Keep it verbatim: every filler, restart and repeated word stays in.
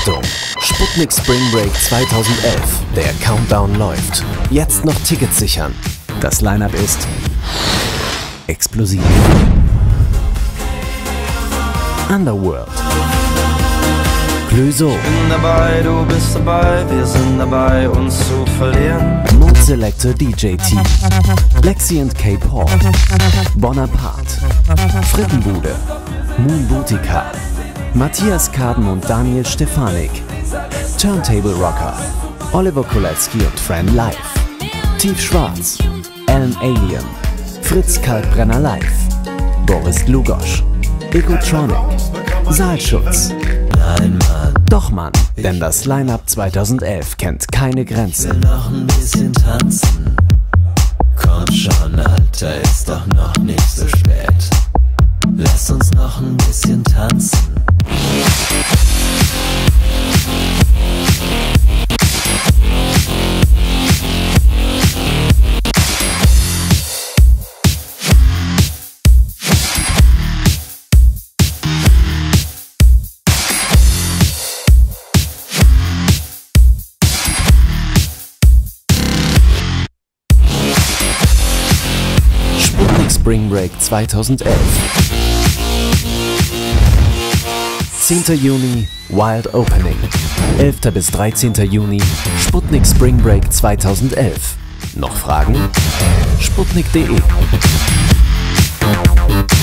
Achtung! Sputnik Spring Break zweitausendelf. Der Countdown läuft. Jetzt noch Tickets sichern. Das Line-Up ist explosiv. Underworld. Klee. Ich bin dabei, du bist dabei, wir sind dabei, uns zu verlieren. Mode Selector D J T. Lexi and K-Pop. Bonaparte. Frittenbude. Moon Boutica. Matthias Kaden und Daniel Stefanik. Turntable Rocker. Oliver Kolecki und Fran Live. Tief Schwarz. Alan Alien. Fritz Kalkbrenner Live. Boris Glugosch. Egotronic. Saalschutz. Nein, Mann. Doch Mann, denn das Line-Up zweitausendelf kennt keine Grenzen. Ich will noch ein bisschen tanzen. Komm schon, Alter, ist doch noch nicht so spät. Lass uns noch ein bisschen tanzen. Spring Break zweitausendelf. zehnter Juni Wild Opening. elfter bis dreizehnter Juni Sputnik Spring Break zweitausendelf. Noch Fragen? Sputnik punkt de